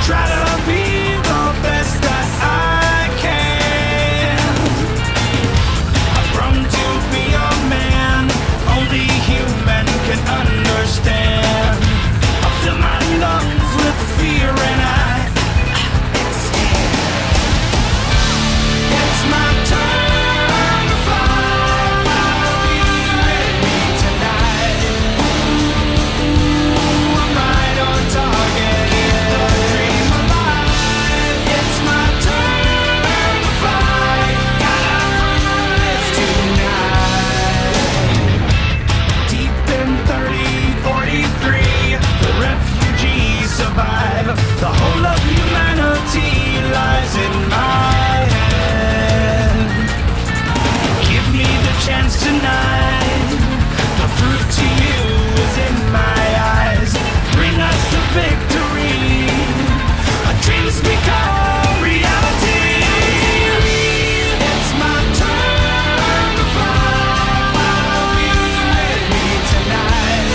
try to be the best that I can. I've grown to be a man only human can understand. I fill my lungs with fear and I exhale. It's my turn to fly. Will you with me tonight? Ooh, I'm right on target. Keep the dream alive. It's my turn to fly. Gotta prove this tonight. Deep in 3043, the refugees survive. The whole of humanity lies in my head. Give me the chance tonight. The fruit to you is in my eyes. Bring us to victory. Our dreams become reality. It's my turn to fly. Will you with me tonight?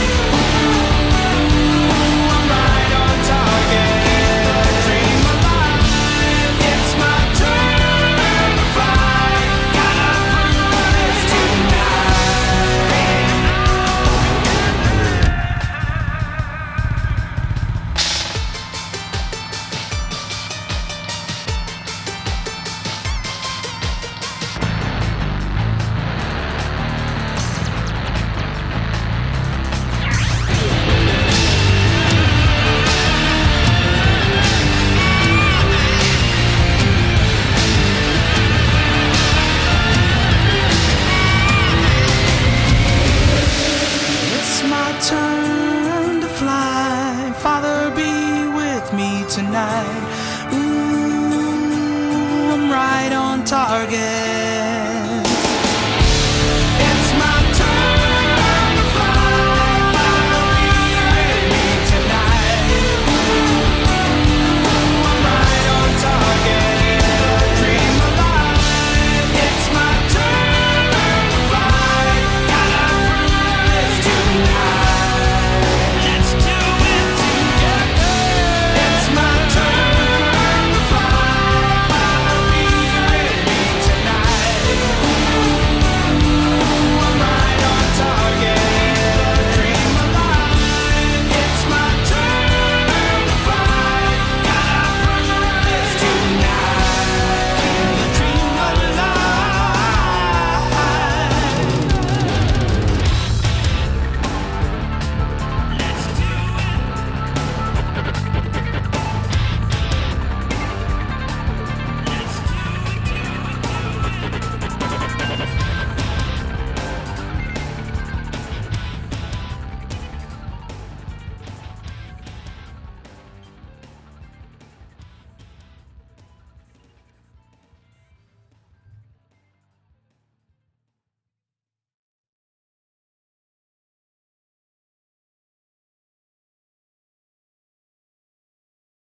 Ooh, I'm right on target. Dream alive. It's my turn to fly. Gotta prove this tonight. It's my turn to fly. Father, be with me tonight. Ooh, I'm right on target.